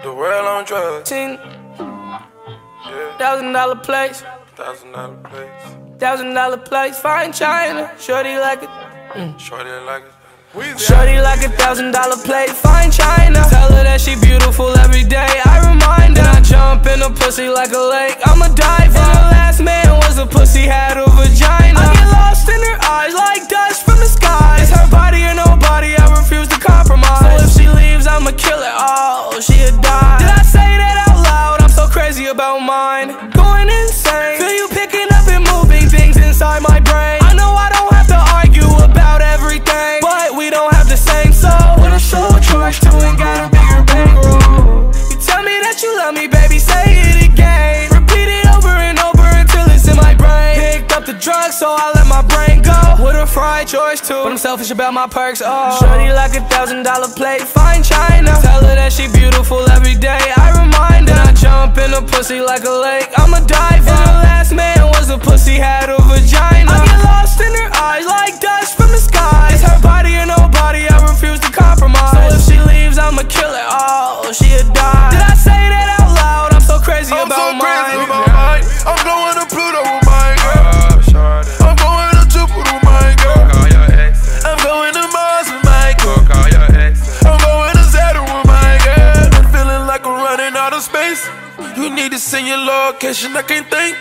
The world on drugs. $10,000 place. $1,000 place. $1,000 place. Fine China. Shorty like it. Shorty like it. Shorty like $1,000 plate. Fine China. Tell her that she beautiful every day. I remind her. I jump in a pussy like a lake. I'm a diver. And the last man was a pussy, had a vagina. I get lost in her eyes like dust from the sky. It's her body or nobody. I refuse to compromise. So if she leaves, I'ma kill her. Oh, she'll die. Did I say that out loud? I'm so crazy about mine. Going insane. Feel you picking up and moving things inside my brain. I know I don't have to argue about everything, but we don't have the same soul. What a show of choice to and got a bigger bankroll. You tell me that you love me, baby, say it again. Repeat it over and over until it's in my brain. Picked up the drugs, so I let my brain go. What a fried choice too, but I'm selfish about my perks. Oh, shorty like $1,000 plate. Fine China. Tell her that she beautiful every day. I remind her. I jump in a pussy like a lake. I'm a diver. And the last man was a pussy, had a vagina. I get lost in her eyes like dust from the sky. It's her body or nobody. I refuse to compromise. So if she leaves, I'ma kill her. Oh, she'll die. Did I say that out loud? I'm so crazy about mine. I'm going to Pluto with my girl. I'm going to Jupiter with my girl. I'm going to Mars with my girl. I'm going to Saturn with my girl. I'm feeling like I'm running out of space. You need to send your location, I can't think.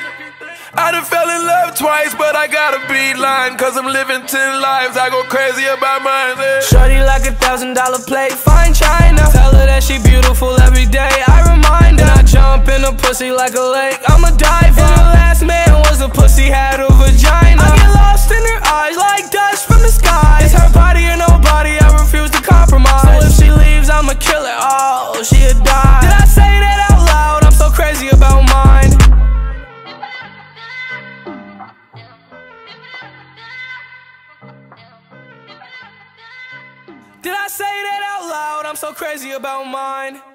I done fell in love twice, but I gotta be lying, cause I'm living 10 lives, I go crazy about mine. Shorty like $1,000 plate. Fine China. Tell her that she beautiful every day. I remind her. I jump in a pussy like a lake. I'm a diver. And the last man was a pussy, had a vagina. I get lost in her eyes like dust from the sky. It's her body or nobody. I refuse to compromise. So if she leaves, I'ma kill her. Oh, she'll die. Did I say that out loud? I'm so crazy about mine. Did I say that out loud? I'm so crazy about mine.